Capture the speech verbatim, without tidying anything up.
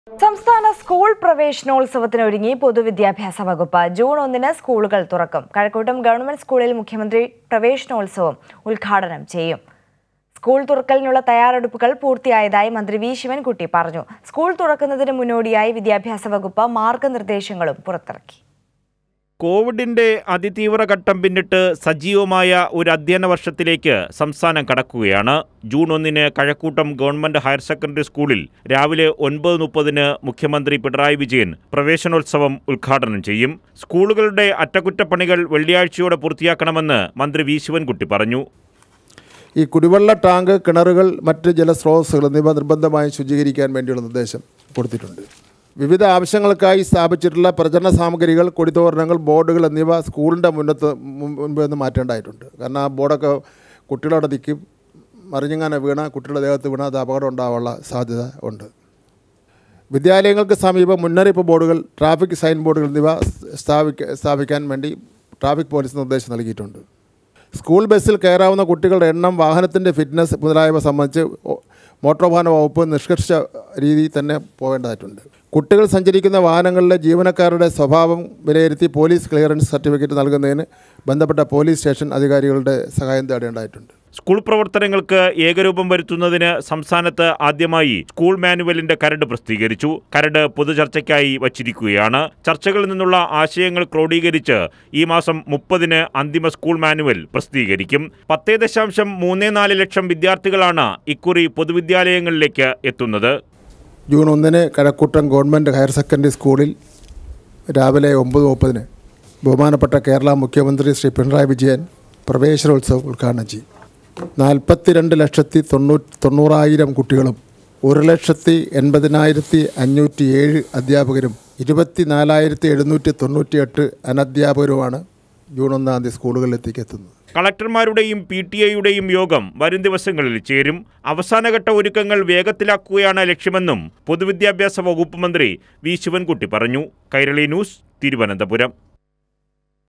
സംസ്ഥാന സ്കൂൾ പ്രവേശനോത്സവത്തിനൊരുങ്ങി പൊതുവിദ്യാഭ്യാസ വകുപ്പ്. ജൂൺ ഒന്നിന് സ്കൂളുകൾ തുറക്കും. കഴക്കൂട്ടം ഗവൺമെന്റ് സ്കൂളിൽ മുഖ്യമന്ത്രി പ്രവേശനോത്സവം ഉദ്ഘാടനം ചെയ്യും. സ്കൂൾ തുറക്കലിനുള്ള തയ്യാറെടുപ്പുകൾ പൂർത്തിയായതായി മന്ത്രി വി ശിവൻകുട്ടി പറഞ്ഞു. സ്കൂൾ തുറക്കുന്നതിന് മുന്നോടിയായി വിദ്യാഭ്യാസ വകുപ്പ് മാർഗനിർദ്ദേശങ്ങളും പുറത്തിറക്കി. കോവിഡിന്റെ അതിതീവ്ര ഘട്ടം പിന്നിട്ട് സജീവമായ ഒരു അധ്യയന വർഷത്തിലേക്ക് സംസ്ഥാനം കടക്കുകയാണ്. ജൂൺ ഒന്നിന് കഴക്കൂട്ടം ഗവൺമെന്റ് ഹയർ സെക്കൻഡറി സ്കൂളിൽ രാവിലെ ഒൻപത് മുപ്പതിന് മുഖ്യമന്ത്രി പിണറായി വിജയൻ പ്രവേശനോത്സവം ഉദ്ഘാടനം ചെയ്യും. സ്കൂളുകളുടെ അറ്റകുറ്റപ്പണികൾ വെള്ളിയാഴ്ചയോടെ പൂർത്തിയാക്കണമെന്ന് മന്ത്രി വി ശിവൻകുട്ടി പറഞ്ഞു. ഈ കുടിവെള്ള ടാങ്ക്, കിണറുകൾ, മറ്റ് ജലസ്രോതസ്സുകൾ എന്നിവ നിർബന്ധമായി ശുചീകരിക്കാൻ വേണ്ടിയുള്ള നിർദ്ദേശം കൊടുത്തിട്ടുണ്ട്. വിവിധ ആവശ്യങ്ങൾക്കായി സ്ഥാപിച്ചിട്ടുള്ള പ്രചരണ സാമഗ്രികൾ, കൊടിത്തോരണങ്ങൾ, ബോർഡുകൾ എന്നിവ സ്കൂളിൻ്റെ മുന്നത്ത് മുൻപിൽ നിന്ന് മാറ്റേണ്ടതായിട്ടുണ്ട്. കാരണം ആ ബോർഡൊക്കെ കുട്ടികളുടെ ദിക്കും മറിഞ്ഞങ്ങനെ വീണ കുട്ടികളുടെ ദേഹത്ത് വീണ അത് അപകടം ഉണ്ടാകാനുള്ള സാധ്യത ഉണ്ട്. വിദ്യാലയങ്ങൾക്ക് സമീപം മുന്നറിയിപ്പ് ബോർഡുകൾ, ട്രാഫിക് സൈൻ ബോർഡുകൾ എന്നിവ സ്ഥാപിക്ക സ്ഥാപിക്കാൻ വേണ്ടി ട്രാഫിക് പോലീസ് നിർദ്ദേശം നൽകിയിട്ടുണ്ട്. സ്കൂൾ ബസ്സിൽ കയറാവുന്ന കുട്ടികളുടെ എണ്ണം, വാഹനത്തിൻ്റെ ഫിറ്റ്നസ് മുതലായവ സംബന്ധിച്ച് മോട്ടോർ വാഹന വകുപ്പ് നിഷ്കർഷ രീതിയിൽ തന്നെ പോകേണ്ടതായിട്ടുണ്ട്. കുട്ടികൾ സഞ്ചരിക്കുന്ന വാഹനങ്ങളിലെ ജീവനക്കാരുടെ സ്വഭാവം വിലയിരുത്തി പോലീസ് ക്ലിയറൻസ് സർട്ടിഫിക്കറ്റ് നൽകുന്നതിന് ബന്ധപ്പെട്ട പോലീസ് സ്റ്റേഷൻ അധികാരികളുടെ സഹായം തേടേണ്ടതായിട്ടുണ്ട്. സ്കൂൾ പ്രവർത്തനങ്ങൾക്ക് ഏകരൂപം വരുത്തുന്നതിന് സംസ്ഥാനത്ത് ആദ്യമായി സ്കൂൾ മാനുവലിന്റെ കരട് പ്രസിദ്ധീകരിച്ചു. കരട് പൊതുചർച്ചയ്ക്കായി വച്ചിരിക്കുകയാണ്. ചർച്ചകളിൽ നിന്നുള്ള ആശയങ്ങൾ ക്രോഡീകരിച്ച് ഈ മാസം മുപ്പതിന് അന്തിമ സ്കൂൾ മാനുവൽ പ്രസിദ്ധീകരിക്കും. പത്തേ ദശാംശം മൂന്ന് നാല് ലക്ഷം വിദ്യാർത്ഥികളാണ് ഇക്കുറി പൊതുവിദ്യാലയങ്ങളിലേക്ക് എത്തുന്നത്. ജൂൺ ഒന്നിന് കഴക്കൂട്ടം ഗവൺമെൻറ് ഹയർ സെക്കൻഡറി സ്കൂളിൽ രാവിലെ ഒമ്പത് മുപ്പതിന് ബഹുമാനപ്പെട്ട കേരള മുഖ്യമന്ത്രി ശ്രീ പിണറായി വിജയൻ പ്രവേശനോത്സവം ഉദ്ഘാടനം ചെയ്യും. നാൽപ്പത്തിരണ്ട് ലക്ഷത്തി തൊണ്ണൂറ്റി തൊണ്ണൂറായിരം കുട്ടികളും ഒരു ലക്ഷത്തി എൺപതിനായിരത്തി അഞ്ഞൂറ്റി ഏഴ് അധ്യാപകരും ഇരുപത്തി നാലായിരത്തി എഴുന്നൂറ്റി തൊണ്ണൂറ്റി എട്ട് അനധ്യാപകരുമാണ് ജൂൺ ഒന്നാം തീയതി സ്കൂളുകളിലേക്ക് എത്തുന്നത്. കളക്ടർമാരുടെയും പി ടി എയുടെയും യോഗം വരും ദിവസങ്ങളിൽ ചേരും. അവസാനഘട്ട ഒരുക്കങ്ങൾ വേഗത്തിലാക്കുകയാണ് ലക്ഷ്യമെന്നും പൊതുവിദ്യാഭ്യാസ വകുപ്പ് മന്ത്രി വി ശിവൻകുട്ടി പറഞ്ഞു. കൈരളി ന്യൂസ്, തിരുവനന്തപുരം.